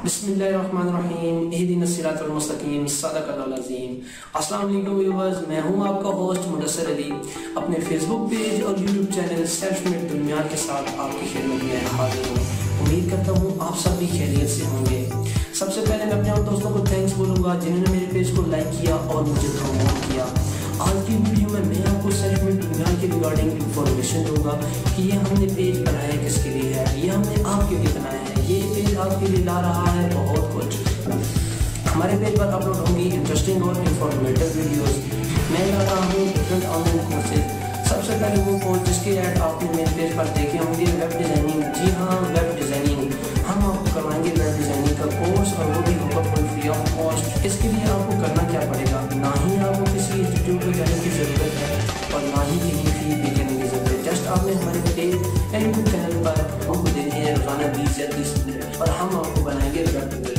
बिस्मिल्लाहिर्रहमानिर्रहीम इहदिना सिरातल मुस्तकीम सदक़ल्लाहुल अज़ीम। अस्सलाम वालेकुम व्यूअर्स, मैं हूं आपका होस्ट मुदस्सिर अली। अपने फेसबुक पेज और यूट्यूब चैनल सेल्फ-मेड दुनिया के साथ आपकी खिदमत में हाजिर हूं। उम्मीद करता हूं आप सब भी खैरियत से होंगे। सबसे पहले मैं अपने दोस्तों को थैंक्स बोलूँगा जिन्होंने मेरे पेज को लाइक किया और मुझे प्रमोट किया। आज की वीडियो में मैं आपको सेल्फ-मेड दुनिया के रिगार्डिंग इंफॉर्मेशन दूंगा कि ये हमने पेज बनाया किसके लिए है, ये हमने आपके लिए बनाया है। ये पेज आपके लिए ला रहा है बहुत कुछ। हमारे पेज पर अपलोड होंगी इंटरेस्टिंग और इंफॉर्मेटिव वीडियोस। मैं ला रहा हूँ डिफरेंट ऑनलाइन कोर्सेज। सबसे पहले वो कोर्स जिसके ऐड आपने मेरे पेज पर देखे होंगे, वेब डिज़ाइनिंग। जी हाँ, वेब डिज़ाइनिंग। हम आपको करवाएंगे वेब डिज़ाइनिंग का कोर्स और वो भी होगा फुल फ्री ऑफ कॉस्ट। इसके लिए आपको करना क्या पड़ेगा, ना ही आपको किसी इंस्टीट्यूट में जाने की ज़रूरत है और ना ही कहीं फी पे करने की ज़रूरत है। जस्ट आपने हमारे पेज यूट्यूब चैनल पर हमको देनी है रोज़ाना 20 या 30 मिनट और हम आपको बनाएंगे वेब